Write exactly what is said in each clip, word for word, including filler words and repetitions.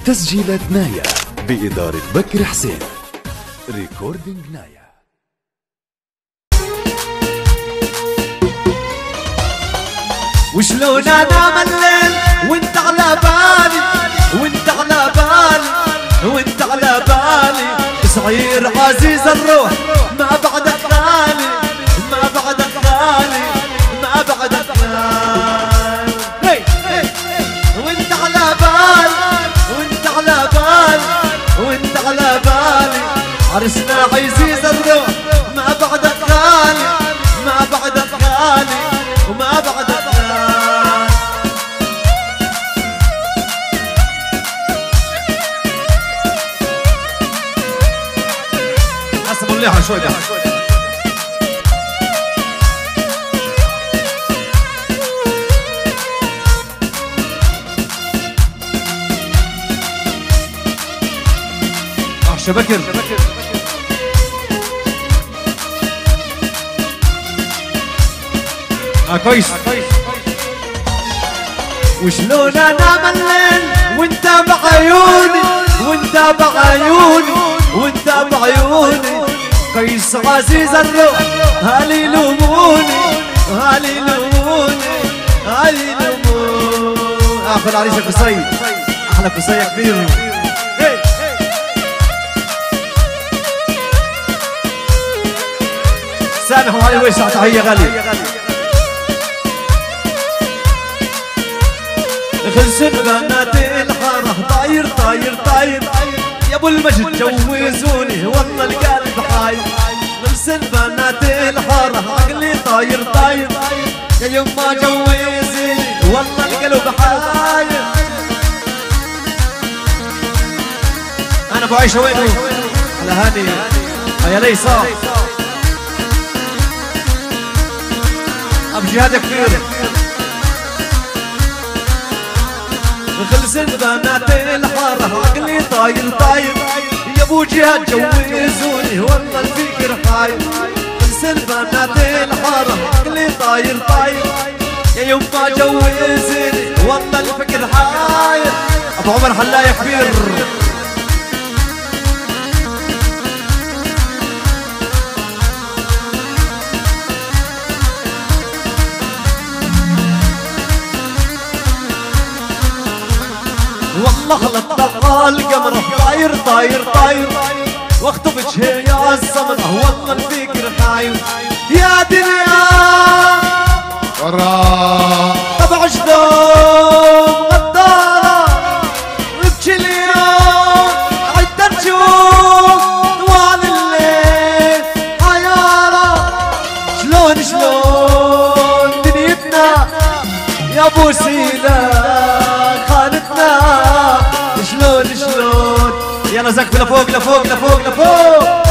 تسجيلات نايا بإدارة بكر حسين. ريكوردينج نايا. وشلون انام الليل وانت على بالي، وانت على بالي، وانت على بالي. صغير عزيز الروح ما بعدك غالي، ما بعدك غالي، ما بعدك غالي. هي هي وانت على بالي، وانت على بالي، وانت على بالي. عرسنا عزيز الروح ما بعدك غالي، ما بعدك غالي، وما بعدك غالي. قسموا مليحة شوي بس. أحشى بكر اه كويس. وشلون انام الليل وانت بعيوني، وانت بعيوني، وانت بعيوني. قيس عزيز الروح هالي يلوموني، هالي يلوموني، هالي يلوموني. اخذ عريسك قصي، احلى قصي كبير. سامح وهاي وسع تحية غالية. خلصن بنات الحارة طاير طاير طاير، يا ابو المجد جوزوني والله القلب حاير. خلصن بنات الحارة عقلي طاير طاير، يا يما جوزيني والله القلب حاير. انا ابو عيشة وينه؟ على هاني يا ليصا ابو جهاد كبير. خلصن بنات الحارة عقلي طاير طاير، يا ابو جهاد جوزوني والله الفكر حاير. خلصن بنات الحارة عقلي طاير طاير، يا يما جوزيني والله الفكر حاير. ابو عمر حلاية كبير. والله خلط طغى القمر طاير طاير طاير، واخطب وجهي يا السمرة والله الفكر حاير. يا دنيا ورا طبع شلون غدارة، وبكي اليوم عدة نشوف طوال الليل حيارة. شلون شلون دنيتنا يا ابو سينا خانتنا، شلون شلون. يلا زقف لفوق لفوق لفوق لفوق.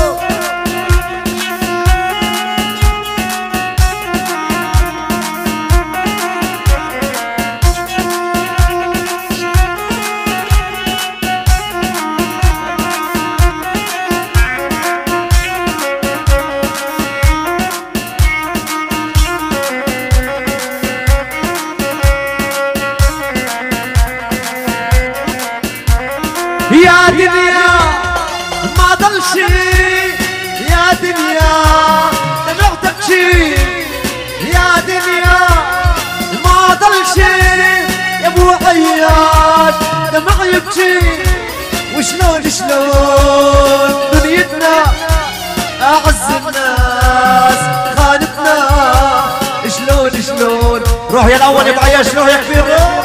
يا دنيا ما ضل شي، يا دنيا دمعت ابكي. يا دنيا ما ضل شي، يا ابو عياش دمع يبكي. وشلون شلون دنيتنا اعز الناس خانتنا. شلون شلون. روح يا الاول يا ابو عياش، روح يا كبير.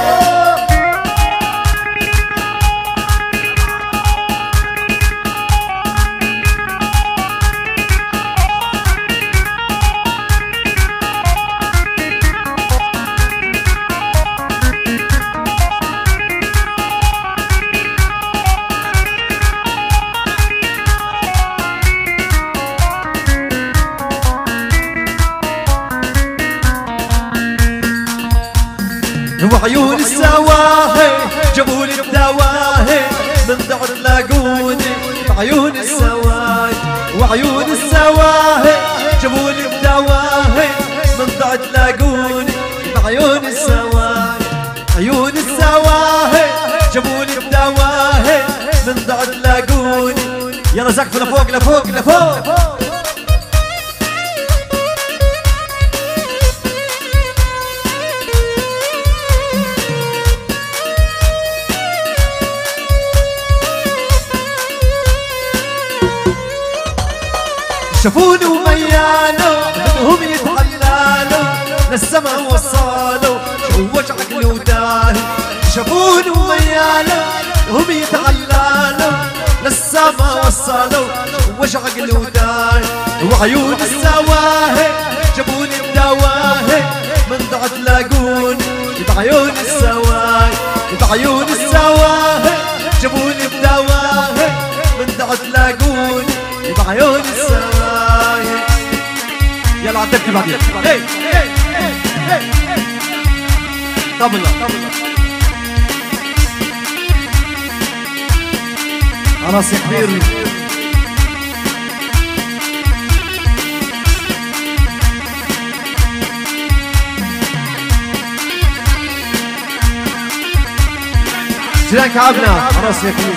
وعيون السواهي جابوا لي الدواهي، من بعد لاقوني بعيون السواهي. وعيون السواهي جابوا لي الدواهي، من بعد لاقوني بعيون السواهي. عيون السواهي جابوا لي الدواهي، يلا سقف لفوق لفوق لفوق. شافوني وميالو منهم يتحلالوا للسما وصالوا شوش عقلي وداهي. شافوني وميالو هم يتحلالوا للسما وصالوا شوش عقلي وداهي. وعيون السواهي جابوني بدواهي من ضعت لاقوني بعيون السواهي. بعيون السواهي جابوني بدواهي من ضعت لاقوني بعيون السواهي. يلا عدتني بعدين. هي هي هي هي طبلة خلاص يا كبير. جيران كعبنا خلاص يا كبير.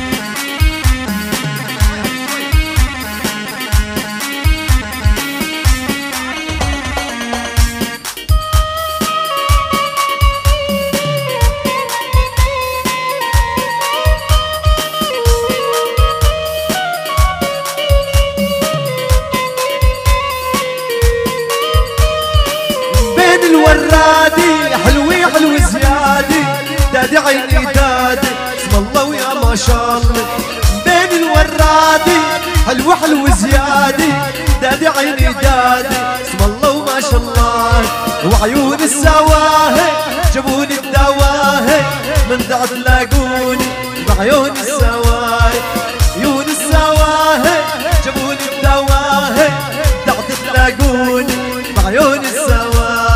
الورادي حلوي حلوي زيادي دادي عيني دادي اسم الله ويا ما شاء الله. بين الورادي حلوي حلوي زيادي دادي عيني دادي اسم الله وما شاء الله. وعيون السواهي جابوني بدواهي من ذا تلاقوني بعيون السواهي. عيون السواهي جابوني بدواهي ذا تلاقوني بعيون السواهي.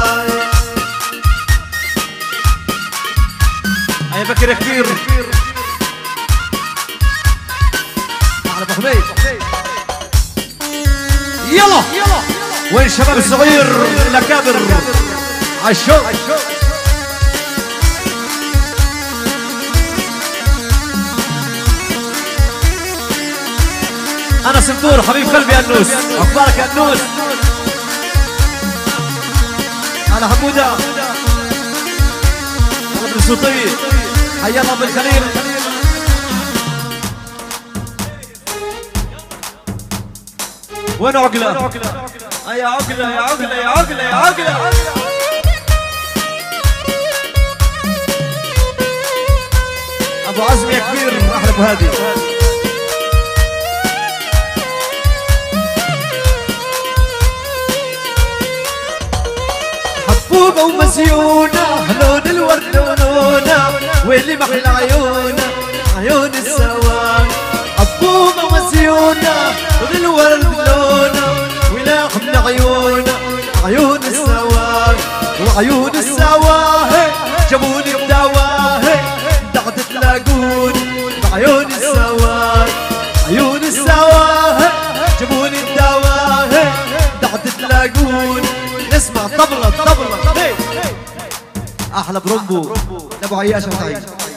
يا بكر يا كبير على ابو حميد. يلا وين الشباب الصغير الاكابر عالشوق. انا سمدور حبيب قلبي يا انوس. اخبارك يا انوس؟ على حموده على ابن سلطي. حيا الله بالخليل. وين عقلة؟ يا عقلة يا عقلة يا عقلة يا عقلة. أبو عزمي يا كبير أحلى أبو هادي. حبوبة ومزيونة لون الورد لونونا واللي محلى عيونا عيون السواق. حبوبة ومزيونة لون الورد لونا ولا حمل عيونا عيون السواق. وعيون السواهي جابوني بدواهي دعت تلاقوني بعيون السواق. عيون السواهي جابوني بدواهي دعت تلاقوني. نسمع طبلة طبلة احلى برومبو لابو عياش وسعيد.